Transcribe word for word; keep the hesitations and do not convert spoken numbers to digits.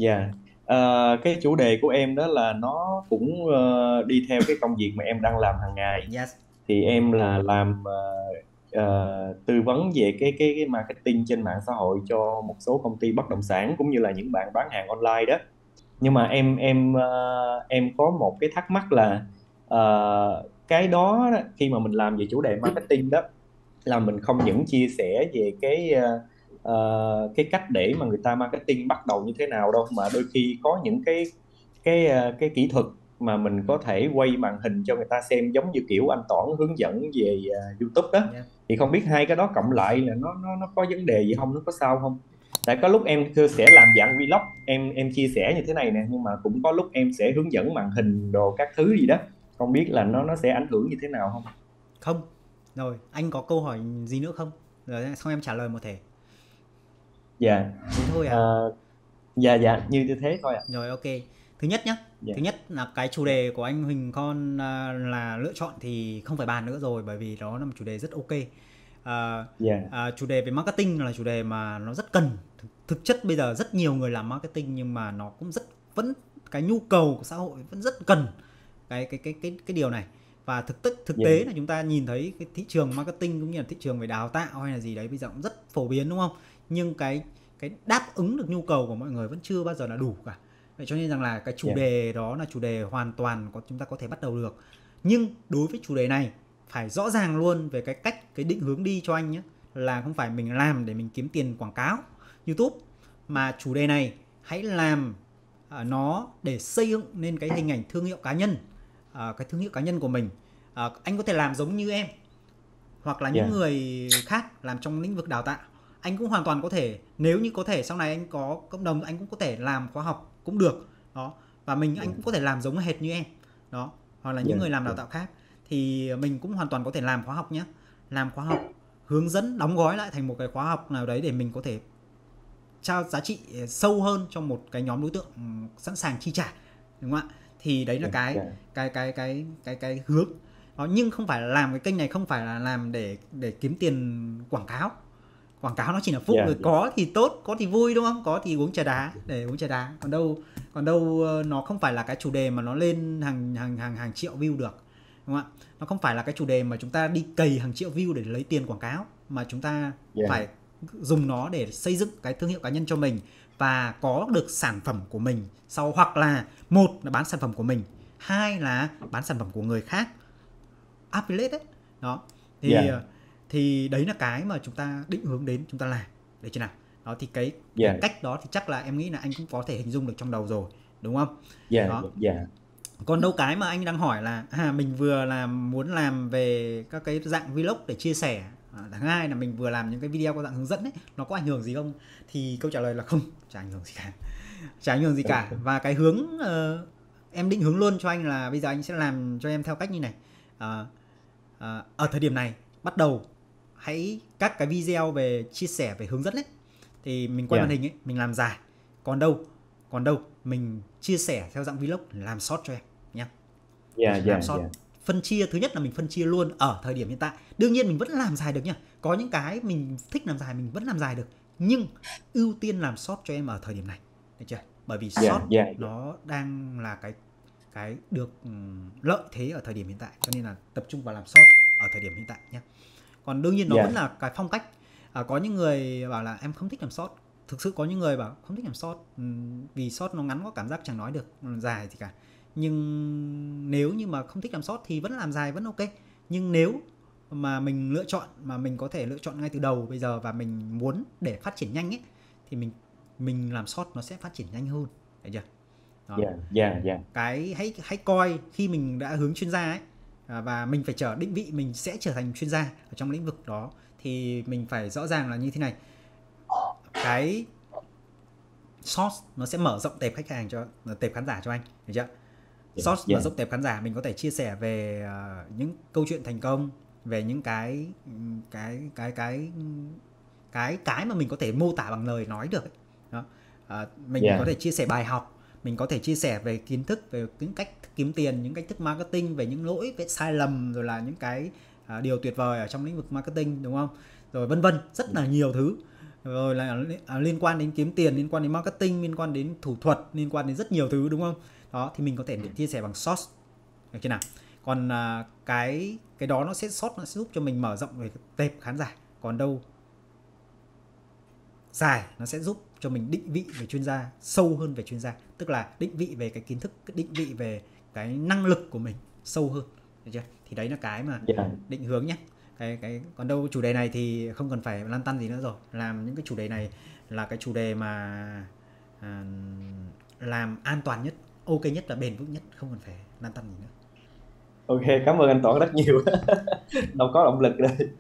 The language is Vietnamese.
Dạ. Ờ, cái chủ đề của em đó là nó cũng ờ, đi theo cái công việc mà em đang làm hàng ngày. Yes. Thì em là làm ờ, ờ, tư vấn về cái cái cái marketing trên mạng xã hội cho một số công ty bất động sản cũng như là những bạn bán hàng online đó. Nhưng mà em em ờ, em có một cái thắc mắc là ờ, cái đó đó, khi mà mình làm về chủ đề marketing đó là mình không những chia sẻ về cái ờ, ờ, cái cách để mà người ta marketing bắt đầu như thế nào đâu, mà đôi khi có những cái cái ờ, cái kỹ thuật mà mình có thể quay màn hình cho người ta xem, giống như kiểu anh Toản hướng dẫn về ờ, YouTube đó. Yes. Thì không biết hai cái đó cộng lại là nó nó nó có vấn đề gì không, nó có sao không? Tại có lúc em thưa sẽ làm dạng vlog, em em chia sẻ như thế này nè, nhưng mà cũng có lúc em sẽ hướng dẫn màn hình đồ các thứ gì đó, không biết là nó nó sẽ ảnh hưởng như thế nào không? Không. Rồi, anh có câu hỏi gì nữa không? Rồi xong em trả lời một thể. Dạ. Thế thôi à? Ờ, dạ dạ như thế thôi ạ. Rồi, ok. Thứ nhất nhá. Dạ. Thứ nhất là cái chủ Dạ. đề của anh Huỳnh Con à, là lựa chọn thì không phải bàn nữa rồi, bởi vì đó là một chủ đề rất ok. À, Dạ. à, chủ đề về marketing là chủ đề mà nó rất cần. Thực, thực chất bây giờ rất nhiều người làm marketing, nhưng mà nó cũng rất vẫn cái nhu cầu của xã hội vẫn rất cần cái cái cái cái cái điều này. Và thực tức thực Dạ. tế là chúng ta nhìn thấy cái thị trường marketing cũng như là thị trường về đào tạo hay là gì đấy bây giờ cũng rất phổ biến, đúng không? Nhưng cái cái đáp ứng được nhu cầu của mọi người vẫn chưa bao giờ là đủ cả. Vậy cho nên rằng là cái chủ Dạ. đề đó là chủ đề hoàn toàn có chúng ta có thể bắt đầu được. Nhưng đối với chủ đề này phải rõ ràng luôn về cái cách, cái định hướng đi cho anh nhé, là không phải mình làm để mình kiếm tiền quảng cáo YouTube, mà chủ đề này hãy làm à, nó để xây dựng nên cái hình ảnh thương hiệu cá nhân, à, cái thương hiệu cá nhân của mình. À, anh có thể làm giống như em hoặc là những Dạ. người khác làm trong lĩnh vực đào tạo. Anh cũng hoàn toàn có thể, nếu như có thể sau này anh có cộng đồng, anh cũng có thể làm khóa học cũng được đó. Và mình Dạ. anh cũng có thể làm giống hệt như em đó, hoặc là Dạ. những người làm Dạ. đào tạo khác. Thì mình cũng hoàn toàn có thể làm khóa học nhé, làm khóa học hướng dẫn đóng gói lại thành một cái khóa học nào đấy để mình có thể trao giá trị sâu hơn cho một cái nhóm đối tượng sẵn sàng chi trả, đúng không ạ? Thì đấy là Dạ. cái Dạ. cái cái cái cái cái hướng đó. Nhưng không phải là làm cái kênh này không phải là làm để để kiếm tiền quảng cáo. Quảng cáo nó chỉ là phụ, Dạ. rồi có thì tốt, có thì vui, đúng không? Có thì uống trà đá, để uống trà đá, còn đâu còn đâu ờ, nó không phải là cái chủ đề mà nó lên hàng hàng hàng hàng triệu view được, đúng không ạ? Nó không phải là cái chủ đề mà chúng ta đi cày hàng triệu view để lấy tiền quảng cáo, mà chúng ta Dạ. phải dùng nó để xây dựng cái thương hiệu cá nhân cho mình và có được sản phẩm của mình sau, hoặc là một là bán sản phẩm của mình, hai là bán sản phẩm của người khác, affiliate đấy đó. thì Dạ. thì đấy là cái mà chúng ta định hướng đến, chúng ta làm để chưa nào đó. Thì cái cái Dạ. cách đó thì chắc là em nghĩ là anh cũng có thể hình dung được trong đầu rồi, đúng không? Dạ. Đó. Dạ. Còn đâu cái mà anh đang hỏi là à, mình vừa làm muốn làm về các cái dạng vlog để chia sẻ, à, thứ hai là mình vừa làm những cái video có dạng hướng dẫn ấy, nó có ảnh hưởng gì không? Thì câu trả lời là không, chả ảnh hưởng gì cả, chả ảnh hưởng gì cả. Và cái hướng ờ, em định hướng luôn cho anh là bây giờ anh sẽ làm cho em theo cách như này. à, à, Ở thời điểm này bắt đầu, hãy các cái video về chia sẻ về hướng dẫn ấy thì mình quay màn Dạ. hình ấy, mình làm dài. Còn đâu còn đâu mình chia sẻ theo dạng vlog, làm short cho em nhé. Dạ. Làm Dạ. short, Dạ. phân chia, thứ nhất là mình phân chia luôn ở thời điểm hiện tại. Đương nhiên mình vẫn làm dài được nha, có những cái mình thích làm dài mình vẫn làm dài được, nhưng ưu tiên làm short cho em ở thời điểm này, được chưa? Bởi vì Dạ. short Dạ. Dạ. nó đang là cái cái được lợi thế ở thời điểm hiện tại, cho nên là tập trung vào làm short ở thời điểm hiện tại nhé. Còn đương nhiên nó vẫn Dạ. là cái phong cách. À, có những người bảo là em không thích làm short, thực sự có những người bảo không thích làm short vì short nó ngắn, có cảm giác chẳng nói được dài gì cả. Nhưng nếu như mà không thích làm short thì vẫn làm dài vẫn ok. Nhưng nếu mà mình lựa chọn, mà mình có thể lựa chọn ngay từ đầu bây giờ, và mình muốn để phát triển nhanh ấy, thì mình mình làm short nó sẽ phát triển nhanh hơn, thấy chưa? Đó. Dạ. Dạ. Dạ. Cái hãy hãy coi khi mình đã hướng chuyên gia ấy, à, và mình phải trở định vị mình sẽ trở thành chuyên gia ở trong lĩnh vực đó, thì mình phải rõ ràng là như thế này. Cái short nó sẽ mở rộng tệp khách hàng cho tệp khán giả cho anh, được chưa? Dạ. Short Dạ. mở rộng tệp khán giả, mình có thể chia sẻ về uh, những câu chuyện thành công, về những cái cái cái cái cái cái mà mình có thể mô tả bằng lời nói được ấy. Đó. À, mình Dạ. có thể chia sẻ bài học, mình có thể chia sẻ về kiến thức, về những cách kiếm tiền, những cách thức marketing, về những lỗi, về sai lầm, rồi là những cái uh, điều tuyệt vời ở trong lĩnh vực marketing, đúng không? Rồi vân vân, rất là nhiều thứ. rồi là à, liên quan đến kiếm tiền, liên quan đến marketing, liên quan đến thủ thuật, liên quan đến rất nhiều thứ, đúng không? Đó thì mình có thể được chia sẻ bằng short, được chưa nào? Còn à, cái cái đó nó sẽ short, nó sẽ giúp cho mình mở rộng về tệp khán giả, còn đâu dài nó sẽ giúp cho mình định vị về chuyên gia, sâu hơn về chuyên gia, tức là định vị về cái kiến thức, định vị về cái năng lực của mình sâu hơn, được chưa? Thì đấy là cái mà Dạ. định hướng nhé. Cái cái còn đâu chủ đề này thì không cần phải lăn tăn gì nữa rồi, làm những cái chủ đề này là cái chủ đề mà à, làm an toàn nhất, ok nhất, là bền vững nhất, không cần phải lăn tăn gì nữa. Ok, cảm ơn anh Toán rất nhiều. Đâu có động lực rồi.